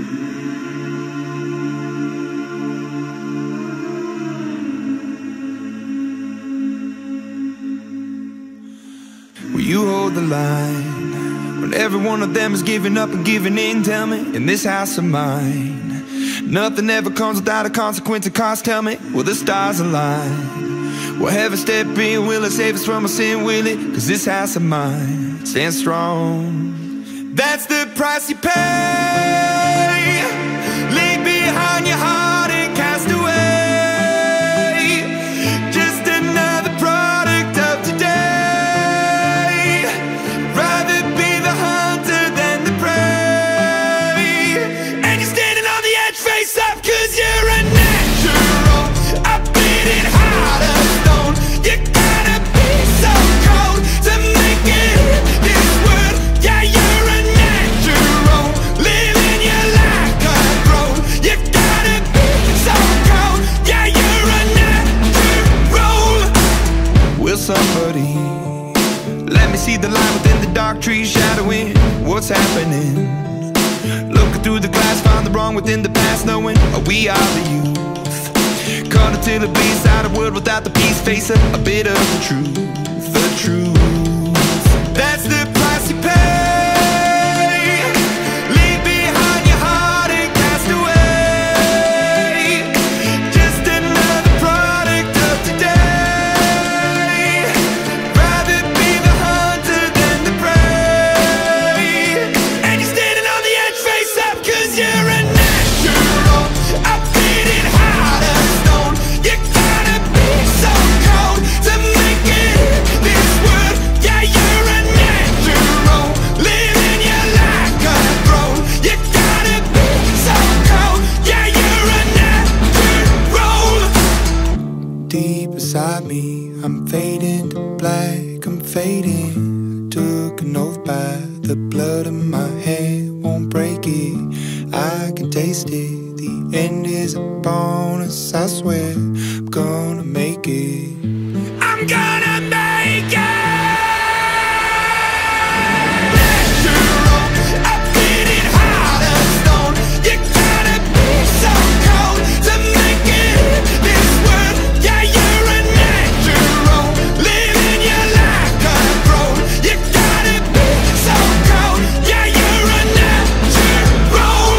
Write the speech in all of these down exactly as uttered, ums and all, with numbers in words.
Will you hold the line when every one of them is giving up and giving in? Tell me, in this house of mine, nothing ever comes without a consequence of cost. Tell me, will the stars align? Will heaven step in? Will it save us from our sin? Will it? Cause this house of mine stands strong. That's the price you pay. Leave behind your heart and cast away. Just another product of today. Rather be the hunter than the prey. And you're standing on the edge, face up, cause you're a natural. I've been in heart of stone. You gotta be so cold to make it in this world. Yeah, you're a natural, living your life controlled. You gotta be so cold. Yeah, you're a natural. Will somebody let me see the line within the dark trees shadowing what's happening? Looking through the glass, find the wrong within the past, knowing we are the youth. Caught until it bleeds out a world without the peace. Face a, a bit of the truth, the truth. That's the price you pay. Leave behind your heart and cast away. Just another product of today. Rather be the hunter than the prey. And you're standing on the edge, face up, cause you're a natural. I've been in heart of stone. You gotta be so cold to make it in this world. Yeah, you're a natural, living your life controlled. You gotta be so cold. Yeah, you're a natural. Deep inside me, I'm fading to black, I'm fading. Took an oath by the blood in my hand, won't break it. I can taste it, the end is a bonus, I swear. I'm gonna make it, I'm gonna make it. Natural, I've been in heart of stone. You gotta be so cold to make it in this world. Yeah, you're a natural, living your life controlled. You gotta be so cold. Yeah, you're a natural.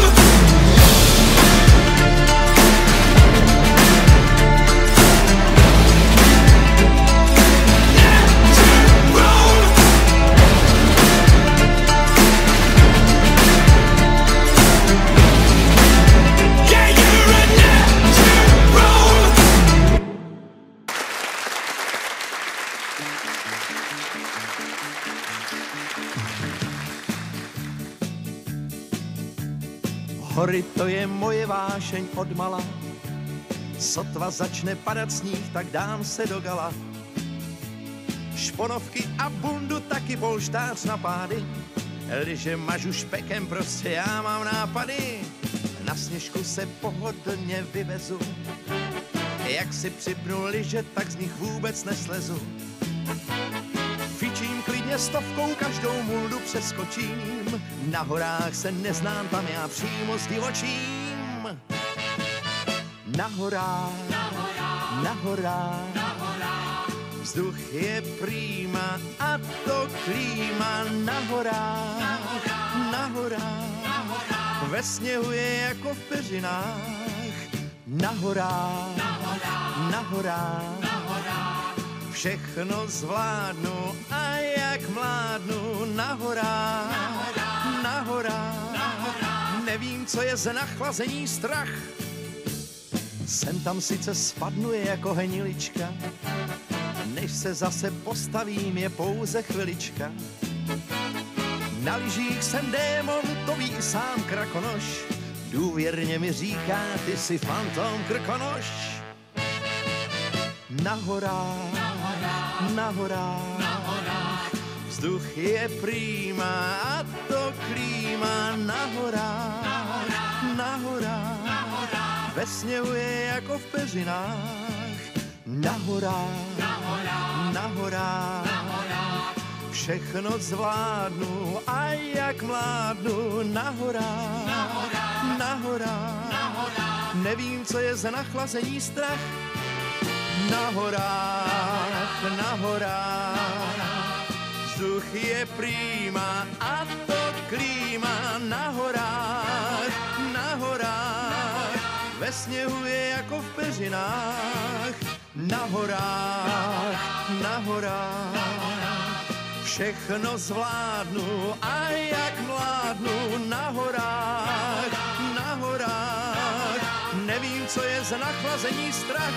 Yeah, you're a natural. Hory, to je moje vášeň odmala. Sotva začne padat sníh, tak dám se do gala. Šponovky a bundu, taky polštář na pády. Když je mažu špekem, prostě já mám nápady. Na sněžku se pohodlně vyvezu. Jak si připnu liže, tak z nich vůbec neslezu. Fičím klidně stovkou, každou muldu přeskočím. Na horách se neznám, tam já přímo zdivočím. Na horách, na horách, vzduch je prýma a to klíma. Na horách, na horách, ve sněhu je jako v peřinách. Na horách, na horách, všechno zvládnu a jak mládnu. Na horách, na horách, nevím, co je ze nachlazení strach. Sem tam sice spadnu je jako henilička, než se zase postavím, je pouze chvilička. Na lyžích jsem démon, to ví i sám Krakonoš. Důvěrně mi říká, ty jsi fantom Krkonoš. Na horách, na horách, vzduch je prýma a to klíma. Na horách, na horách, ve sněhu je jako v peřinách. Na horách, na horách, všechno zvládnu a jak mládnu. Na horách, na horách. Nevím, co je za nachlazení strach. Na horách, na horách. Vzduch je prýma a to klíma. Na horách, na horách. Ve sněhu je jako v peřinách. Na horách, na horách. Všechno zvládnu a jak mládnu. Na horách, na horách. Nevím, co je za nachlazení strach.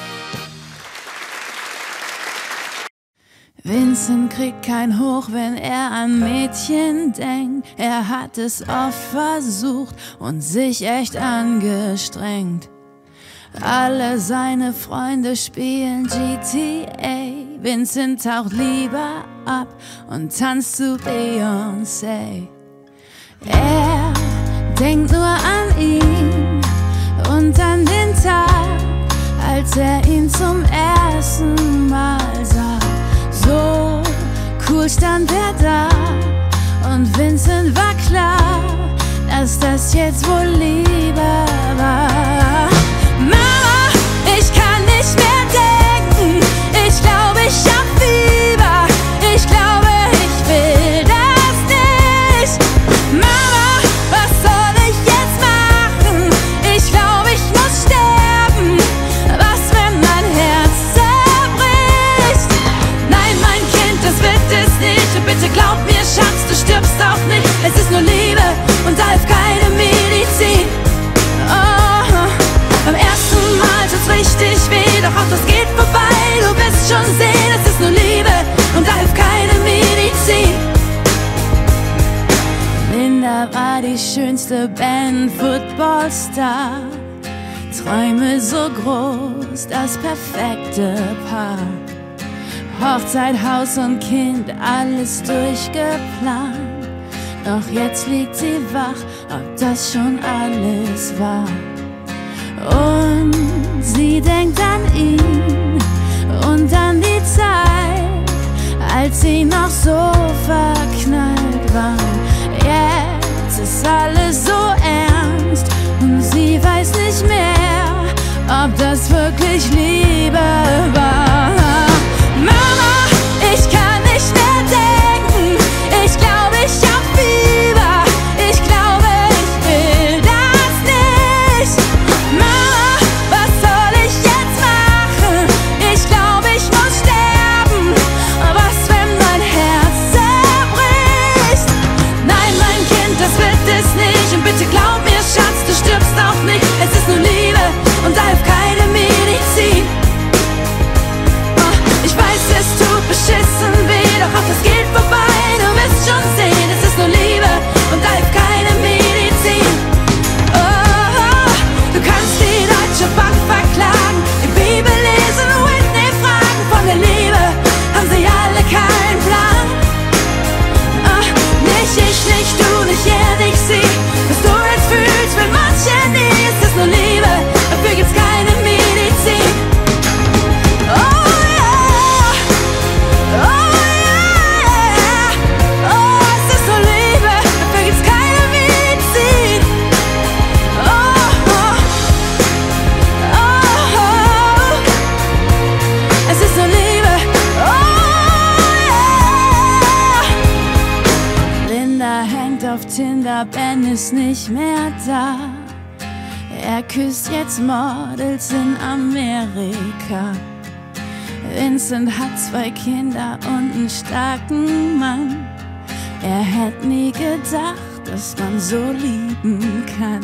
Vincent kriegt kein Hoch, wenn er an Mädchen denkt. Er hat es oft versucht und sich echt angestrengt. Alle seine Freunde spielen G T A. Vincent taucht lieber ab und tanzt zu Beyoncé. Er denkt nur an ihn und an den Tag, als er ihn zum ersten Mal sah. So cool stand er da und Vincent war klar, dass das jetzt wohl Liebe war. Mama, ich kann nicht mehr denken, ich glaube, ich hab Fieber, ich glaube, ich will das nicht. Mama, was soll ich jetzt machen? Ich glaube, ich muss sterben, was, wenn mein Herz zerbricht? Nein, mein Kind, das wird es nicht, und bitte glaub mir, Schatz, du stirbst auch nicht. Es ist nur Liebe und da hilft keine Medizin. Oh, beim ersten Mal tut's richtig weh, doch auch das geht vorbei. Du wirst schon sehen, es ist nur Liebe und da hilft keine Medizin. Linda war die schönste Band, Footballstar. Träume so groß, das perfekte Paar. Hochzeit, Haus und Kind, alles durchgeplant. Doch jetzt liegt sie wach, ob das schon alles war. Und sie denkt an ihn und an die Zeit, als sie noch so verknallt waren. Jetzt ist alles so ernst und sie weiß nicht mehr, ob das wirklich Liebe war. Mama, ich kann nicht mehr denken, ich glaube, ich hab Fieber, ich glaube, ich will das nicht. Mama, was soll ich jetzt machen? Ich glaube, ich muss sterben, was, wenn mein Herz zerbricht? Nein, mein Kind, das wird es nicht, und bitte glaub mir, Schatz, du stirbst auch nicht. Es ist nur Liebe und da hilft keine Medizin. Ich weiß, es tut beschissen weh, doch auch das geht vorbei. Du wirst schon sehen, es ist nur Liebe und da hilft keine Medizin. Oh, du kannst die Deutsche Bank verklagen, die Bibel lesen, Whitney fragen. Von der Liebe haben sie alle keinen Plan. Oh, nicht ich, nicht du, nicht er, nicht sie. Was du jetzt fühlst, will manche nie. Es ist nur Liebe, dafür gibt's keine Medizin. Oh, auf Tinder, Ben ist nicht mehr da. Er küsst jetzt Models in Amerika. Vincent hat zwei Kinder und einen starken Mann. Er hätte nie gedacht, dass man so lieben kann.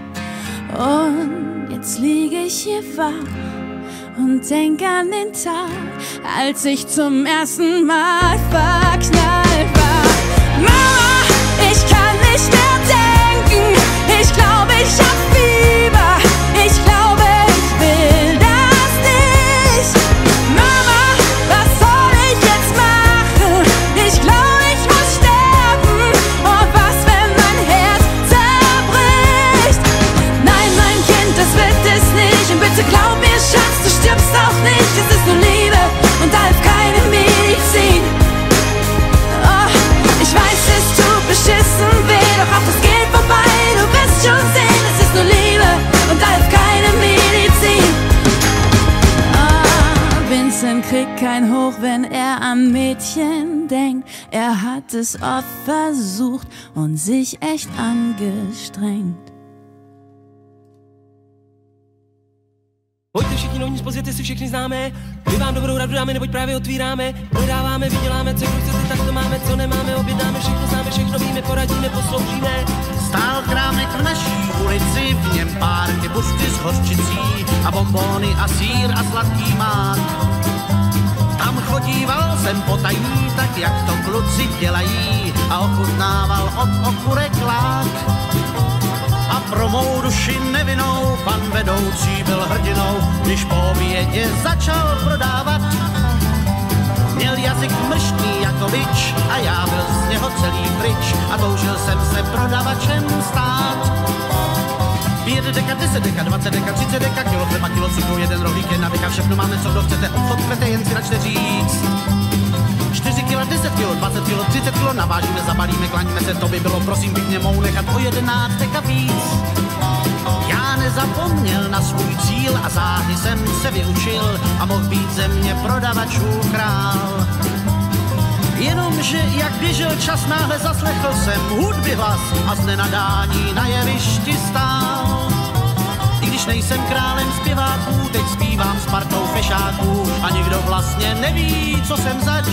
Und jetzt liege ich hier wach und denk an den Tag, als ich zum ersten Mal verknallt war. Mama, ich kann nicht mehr denken, ich glaube, ich hab Fieber, ich glaube, ich will das nicht. Mama, was soll ich jetzt machen? Ich glaube, ich muss sterben, oh was, wenn mein Herz zerbricht? Nein, mein Kind, das wird es nicht, und bitte glaub mir, Schatz, du stirbst auch nicht. Es ist nur Liebe und da hilft keine Medizin. Oh, ich weiß, es tut beschissen weh, doch auch das geht Mädchen denkt. Er hat es oft versucht und sich echt angestrengt. Pojďte všichni novní, pozvěte si všechny známé. My vám dobrou radu dáme, neboť právě otvíráme. Prodáváme, vyděláme, co chcete, tak to máme, co nemáme. Objednáme, všechno známe, všechno víme, poradíme, posloužíme. Stál krámek v naší ulici, v něm párky busty s hořčicí a bombóny a sýr a sladký mák. Tam chodíval jsem potají, tak jak to kluci dělají, a ochutnával od okurek lák. A pro mou duši nevinnou pan vedoucí byl hrdinou, když po obědě začal prodávat. Měl jazyk mrštný jako bič a já byl z něho celý pryč a toužil jsem se prodavačem stát. Pět deka, deset deka, dvacet deka, třicet deka, kilo chleba, kilo cukru, jeden rohlík, jedna deka, všechno máme, co kdo chcete, obchod chcete, jen si načte říct. čtyři kila, deset kilo, dvacet kilo, třicet kilo, navážíme, zabalíme, klaníme se, to by bylo, prosím, bych mě mohl nechat o jedenáct deka víc. Já nezapomněl na svůj cíl a záhy jsem se vyučil a mohl být ze mě prodavačů král. Jenomže jak běžel čas, náhle zaslechl jsem hudby hlas a z nenadání na jevišti stál. I když nejsem králem zpěváků, teď zpívám s partou fešáků a nikdo vlastně neví, co jsem zač.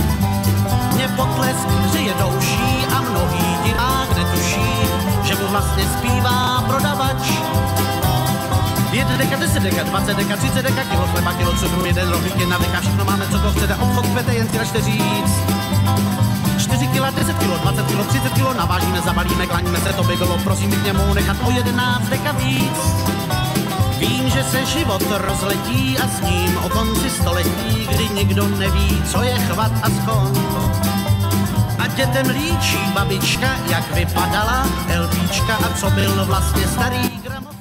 Mě potlesk hřeje douší a mnohý divák netuší, že mu vlastně zpívá prodavač. Pět deka, deset deka, dvacet deka, třicet deka, kilo chleba, kilo cukru, jeden rohlík, jedna deka, všechno máme, co to chcete, obchod chcete, jen si načte říct. čtyři kila, deset kilo, dvacet kilo, třicet kilo, navážíme, zabalíme, klaníme se, to by bylo, prosím, bych mě mohl nechat o jedenáct deka víc. Vím, že se život rozletí a s ním o konci století, kdy nikdo neví, co je chvat a skon. A dětem líčí babička, jak vypadala LPčka a co byl vlastně starý gramofon.